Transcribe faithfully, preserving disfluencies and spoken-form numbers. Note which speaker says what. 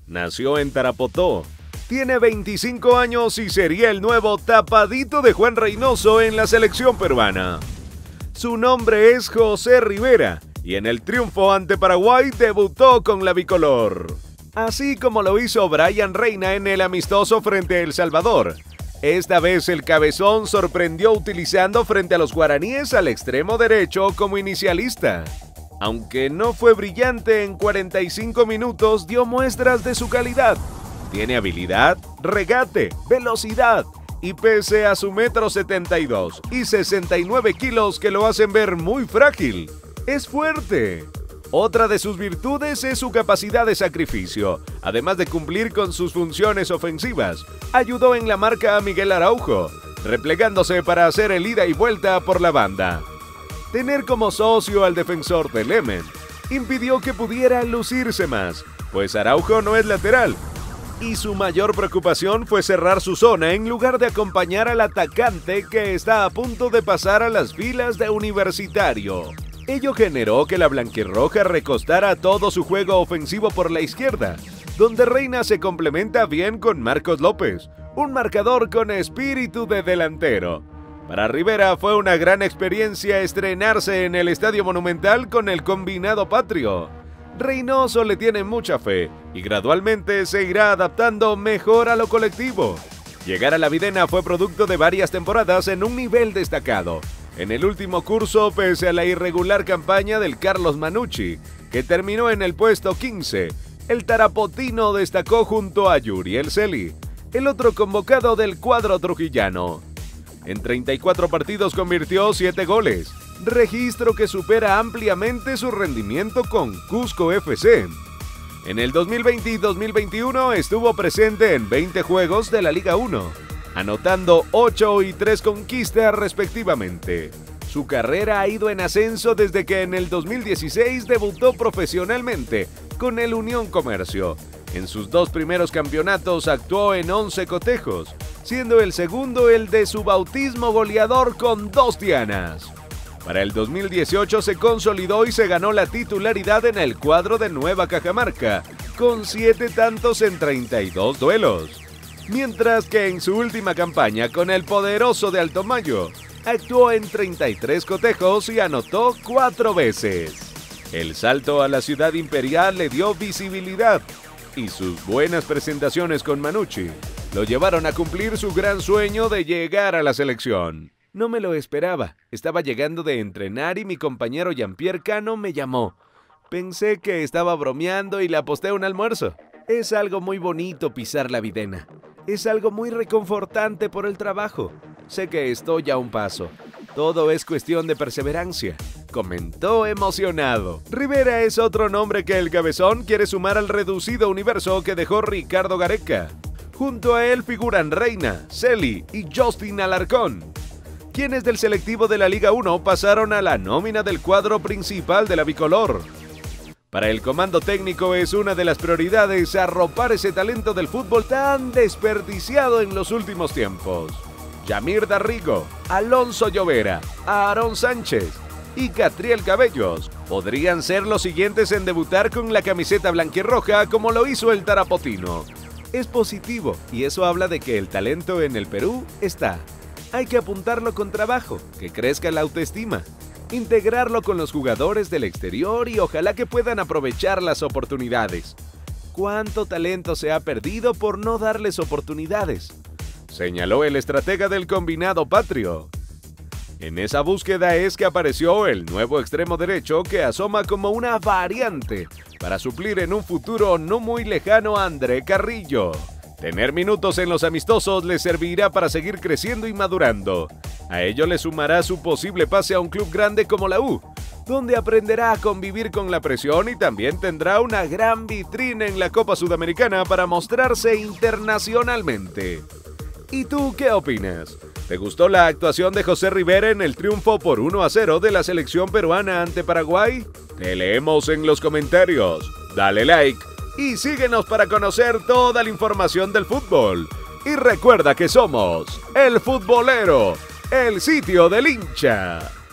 Speaker 1: Nació en Tarapoto. Tiene veinticinco años y sería el nuevo tapadito de Juan Reynoso en la selección peruana. Su nombre es José Rivera y en el triunfo ante Paraguay debutó con la bicolor. Así como lo hizo Brian Reina en el amistoso frente a El Salvador. Esta vez el cabezón sorprendió utilizando frente a los guaraníes al extremo derecho como inicialista. Aunque no fue brillante en cuarenta y cinco minutos, dio muestras de su calidad. Tiene habilidad, regate, velocidad y pese a su metro setenta y dos y sesenta y nueve kilos que lo hacen ver muy frágil, es fuerte. Otra de sus virtudes es su capacidad de sacrificio. Además de cumplir con sus funciones ofensivas, ayudó en la marca a Miguel Araujo, replegándose para hacer el ida y vuelta por la banda. Tener como socio al defensor de Lemen impidió que pudiera lucirse más, pues Araujo no es lateral, y su mayor preocupación fue cerrar su zona en lugar de acompañar al atacante que está a punto de pasar a las filas de Universitario. Ello generó que la blanquirroja recostara todo su juego ofensivo por la izquierda, donde Reina se complementa bien con Marcos López, un marcador con espíritu de delantero. Para Rivera fue una gran experiencia estrenarse en el Estadio Monumental con el combinado patrio. Reynoso le tiene mucha fe y gradualmente se irá adaptando mejor a lo colectivo. Llegar a la Videna fue producto de varias temporadas en un nivel destacado. En el último curso, pese a la irregular campaña del Carlos Manucci, que terminó en el puesto quince, el tarapotino destacó junto a Yuriel Celi, el otro convocado del cuadro trujillano. En treinta y cuatro partidos convirtió siete goles, registro que supera ampliamente su rendimiento con Cusco F C. En el dos mil veinte y dos mil veintiuno estuvo presente en veinte juegos de la Liga uno, anotando ocho y tres conquistas respectivamente. Su carrera ha ido en ascenso desde que en el dos mil dieciséis debutó profesionalmente con el Unión Comercio. En sus dos primeros campeonatos actuó en once cotejos, siendo el segundo el de su bautismo goleador con dos dianas. Para el dos mil dieciocho se consolidó y se ganó la titularidad en el cuadro de Nueva Cajamarca, con siete tantos en treinta y dos duelos. Mientras que en su última campaña con el poderoso de Altomayo, actuó en treinta y tres cotejos y anotó cuatro veces. El salto a la ciudad imperial le dio visibilidad y sus buenas presentaciones con Manucci lo llevaron a cumplir su gran sueño de llegar a la selección. No me lo esperaba, estaba llegando de entrenar y mi compañero Jean-Pierre Cano me llamó. Pensé que estaba bromeando y le aposté un almuerzo. Es algo muy bonito pisar la Videna. Es algo muy reconfortante por el trabajo. Sé que estoy a un paso. Todo es cuestión de perseverancia, comentó emocionado. Rivera es otro nombre que el cabezón quiere sumar al reducido universo que dejó Ricardo Gareca. Junto a él figuran Reina, Celi y Justin Alarcón, quienes del selectivo de la Liga uno pasaron a la nómina del cuadro principal de la bicolor. Para el comando técnico es una de las prioridades arropar ese talento del fútbol tan desperdiciado en los últimos tiempos. Yamir Darrigo, Alonso Llovera, Aarón Sánchez y Catriel Cabellos podrían ser los siguientes en debutar con la camiseta blanquirroja como lo hizo el tarapotino. Es positivo y eso habla de que el talento en el Perú está. Hay que apuntarlo con trabajo, que crezca la autoestima, integrarlo con los jugadores del exterior y ojalá que puedan aprovechar las oportunidades. ¿Cuánto talento se ha perdido por no darles oportunidades?, señaló el estratega del combinado patrio. En esa búsqueda es que apareció el nuevo extremo derecho que asoma como una variante para suplir en un futuro no muy lejano a André Carrillo. Tener minutos en los amistosos le servirá para seguir creciendo y madurando. A ello le sumará su posible pase a un club grande como la U, donde aprenderá a convivir con la presión y también tendrá una gran vitrina en la Copa Sudamericana para mostrarse internacionalmente. ¿Y tú qué opinas? ¿Te gustó la actuación de José Rivera en el triunfo por uno a cero de la selección peruana ante Paraguay? Te leemos en los comentarios. Dale like y síguenos para conocer toda la información del fútbol. Y recuerda que somos El Futbolero, el sitio del hincha.